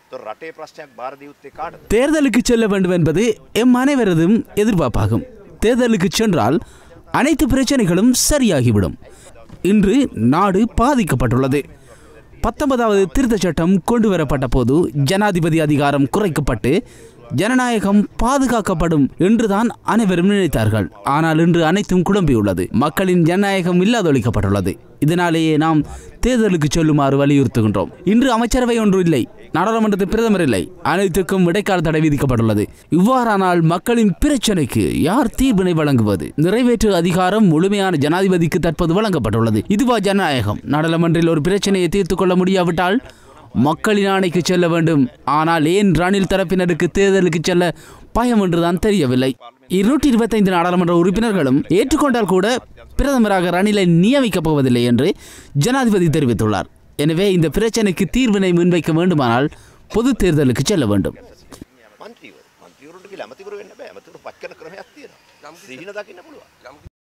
தேர்தலுக்கு செல்ல வேண்டும் என்பது எம் அனைவரதும் எதிர்பார்ப்பாகும். தேர்தலுக்கு சென்றால் அனைத்து பிரச்சனைகளும் சரியாகிவிடும். இன்று நாடு பாதிக்கப்பட்டுள்ளது. 19வது திருத்தச் சட்டம் கொண்டு வரப்பட்ட போது ஜனாதிபதி அதிகாரம் குறைக்கப்பட்டு ஜனநாயகம் பாதுகாக்கப்படும் என்றுதான் அனைவரும் நினைத்தார்கள். ஆனால் இன்று அனைத்தும் குழம்பியுள்ளது. மக்களின் ஜனநாயகம் இல்லாதொழிக்கப்பட்டுள்ளது. இதனாலேயே நாம் தேர்தலுக்கு செல்லுமாறு வலியுறுத்துகின்றோம். இன்று அமைச்சரவை ஒன்று இல்லை, நாடாளுமன்றத்தில் பிரதமர் இல்லை, அனைத்துக்கும் இடைக்கால தடை விதிக்கப்பட்டுள்ளது. இவ்வாறானால் மக்களின் பிரச்சனைக்கு யார் தீர்வினை வழங்குவது? நிறைவேற்று அதிகாரம் முழுமையான ஜனாதிபதிக்கு தற்போது வழங்கப்பட்டுள்ளது. இதுவா ஜனநாயகம்? நாடாளுமன்றில் ஒரு பிரச்சனையை தீர்த்து கொள்ள முடியாவிட்டால் மக்களின் ஆணைக்கு செல்ல வேண்டும். ஆனால் ஏன் ரணில் தரப்பினருக்கு தேர்தலுக்கு செல்ல பயம் என்றுதான் தெரியவில்லை. 225 நாடாளுமன்ற உறுப்பினர்களும் ஏற்றுக்கொண்டால் கூட பிரதமராக ரணிலை நியமிக்கப் போவதில்லை என்று ஜனாதிபதி தெரிவித்துள்ளார். எனவே இந்த பிரச்சனைக்கு தீர்வினை முன்வைக்க வேண்டுமானால் பொது தேர்தலுக்கு செல்ல வேண்டும்.